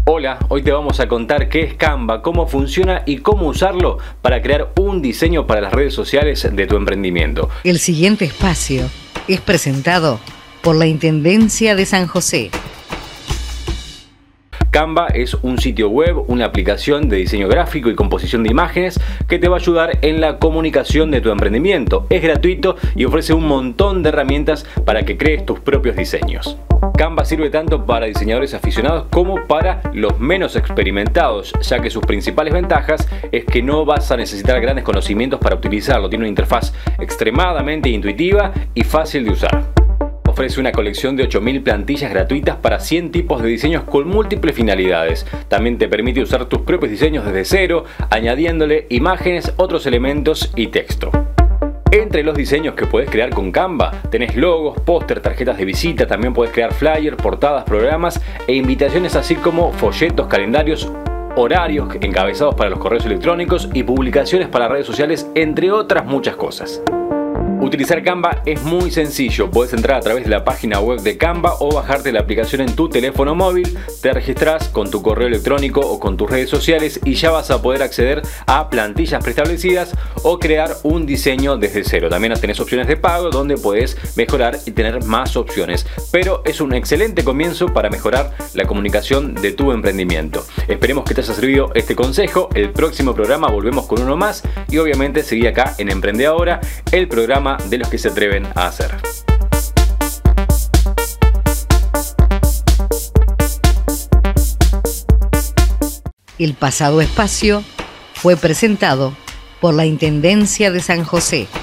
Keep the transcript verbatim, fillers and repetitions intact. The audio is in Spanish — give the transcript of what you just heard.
Hola, hoy te vamos a contar qué es Canva, cómo funciona y cómo usarlo para crear un diseño para las redes sociales de tu emprendimiento. El siguiente espacio es presentado por la Intendencia de San José. Canva es un sitio web, una aplicación de diseño gráfico y composición de imágenes que te va a ayudar en la comunicación de tu emprendimiento. Es gratuito y ofrece un montón de herramientas para que crees tus propios diseños. Canva sirve tanto para diseñadores aficionados como para los menos experimentados, ya que sus principales ventajas es que no vas a necesitar grandes conocimientos para utilizarlo. Tiene una interfaz extremadamente intuitiva y fácil de usar. Ofrece una colección de ocho mil plantillas gratuitas para cien tipos de diseños con múltiples finalidades. También te permite usar tus propios diseños desde cero, añadiéndole imágenes, otros elementos y texto. Entre los diseños que puedes crear con Canva tenés logos, póster, tarjetas de visita, también puedes crear flyers, portadas, programas e invitaciones, así como folletos, calendarios, horarios, encabezados para los correos electrónicos y publicaciones para redes sociales, entre otras muchas cosas. Utilizar Canva es muy sencillo. Puedes entrar a través de la página web de Canva o bajarte la aplicación en tu teléfono móvil, te registras con tu correo electrónico o con tus redes sociales y ya vas a poder acceder a plantillas preestablecidas o crear un diseño desde cero. También tenés opciones de pago donde puedes mejorar y tener más opciones, pero es un excelente comienzo para mejorar la comunicación de tu emprendimiento. Esperemos que te haya servido este consejo. El próximo programa volvemos con uno más y obviamente seguí acá en Emprende Ahora, el programa de los que se atreven a hacer. El pasado espacio fue presentado por la Intendencia de San José.